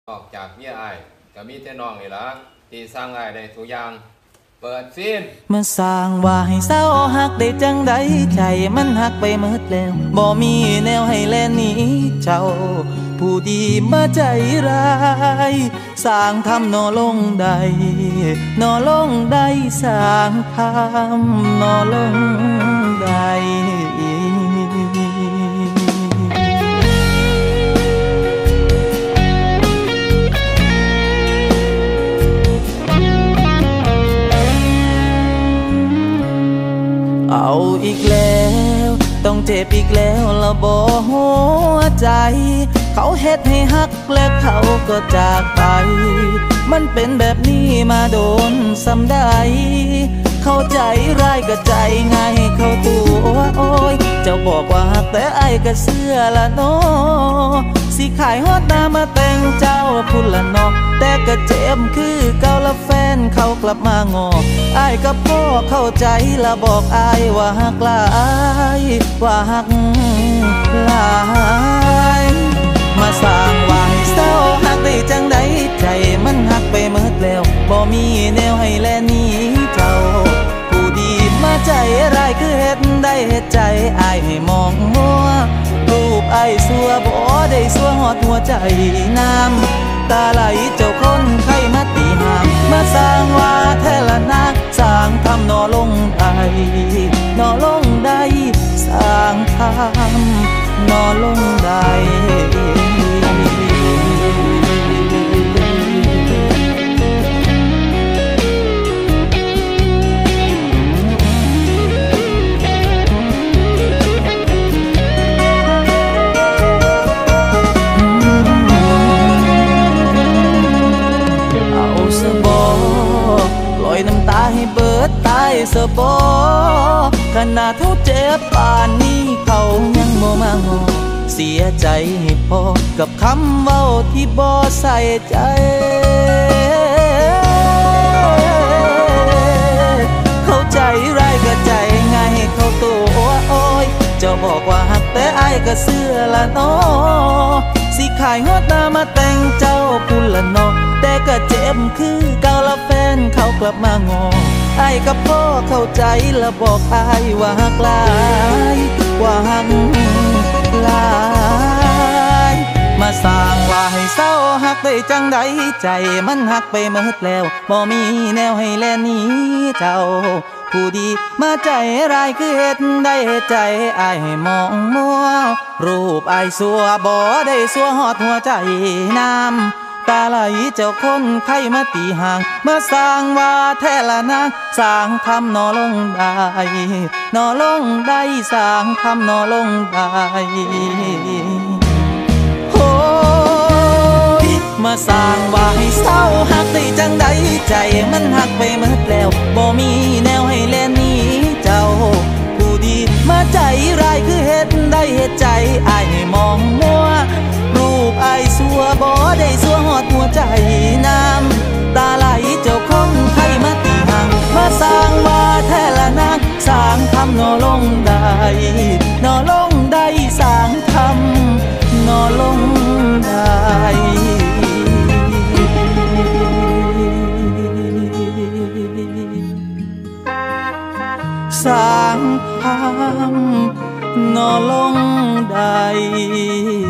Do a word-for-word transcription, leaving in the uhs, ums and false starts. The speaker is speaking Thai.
นอกจากเมียอ้ายก็มีแต่น้องนี่ล่ะที่สร้างอ้ายได้ทุกอย่างเปิดซีนเมื่อสร้างว่าให้เศร้าหักได้จังใดใจมันหักไปหมดแล้วบ่มีแนวให้แลหนีเจ้าผู้ดีมาใจร้ายสร้างทำนอลงได้นอลงได้สร้างทำนอลงได้เอาอีกแล้วต้องเจ็บอีกแล้วละบ่หัวใจเขาเฮ็ดให้ฮักและเขาก็จากไปมันเป็นแบบนี้มาโดนซ้ำได้เข้าใจร้ายก็ใจง่ายเข้าตัวโอ้ยเจ้าบอกว่าฮักแต่ไอ้ก็เชื่อละเนาะสิขายฮอดหน้ามาแต่งเจ้าพุ่นละเนาะแต่ก็เจ็บคือเก่าละแฟนเขากลับมางออ้ายกับพ่อเข้าใจละบอกอ้ายว่าฮักหลายว่าฮักหลายมาสร้างว่าให้เศร้าฮักได้จังใดใจมันฮักไปหมดแล้วบ่มีแนวให้แลหนีเจ้าผู้ดีมาใจร้ายคือเฮ็ดได้เฮ็ดใจอ้ายให้มองมัวรูปอ้ายสัวบ่ได้สัวฮอดหัวใจน้ำตาไหลเจ้าคนไข้มาตีห่างมาสร้างว่าแท้ละนะสร้างทำนอลงได้นอลงได้สร้างทำนอลงได้น้ำตาให้เบิดตายเสบอขนาดเท่าเจ็บป่านนี้เขายังบ่มางอเสียใจให้พอกับคำเว้าที่บ่ใส่ใจเข้าใจร้ายก็ใจง่ายเข้าตัวโอ้ยเจ้าบอกว่าฮักแต่อ้ายก็เชื่อละเนาะสิขายฮอดหน้ามาแต่งเจ้าพุ่นละเนาะแต่ก็เจ็บคือเก่าละแฟนเขากลับมางออ้ายกับพ่อเข้าใจละบอกอ้ายว่าฮักหลายว่าฮักหลายมาสร้างว่าให้เศร้าฮักได้จังใดใจมันฮักไปหมดแล้วบ่มีแนวให้แลหนีเจ้าผู้ดีมาใจร้ายคือเฮ็ดได้ใจอ้ายให้มองมัวรูปอ้ายสัวบ่ได้สัวฮอดหัวใจน้ำตาไหลเจ้าคนไข้มาตีห่างมาสร้างว่าแท้ละนะสร้างทำนอลงได้นอลงได้สร้างทำนอลงได้โอ้ยมาสร้างว่าให้เศร้าฮักได้จังใดใจมันฮักไปหมดแล้วบ่มีแนวให้แลหนีเจ้าผู้ดีมาใจร้ายคือเฮ็ดได้เฮ็ดใจอ้ายให้มองมัวรูปอ้ายสัวบ่ได้สัวฮอดหัวใจน้ำตาไหลเจ้าคงไข้มาตีห่างมาสร้างว่าแท้ละนางสร้างทำนอลงได้นอลงได้สร้างทำนอลงได้สร้างทำนอลงได้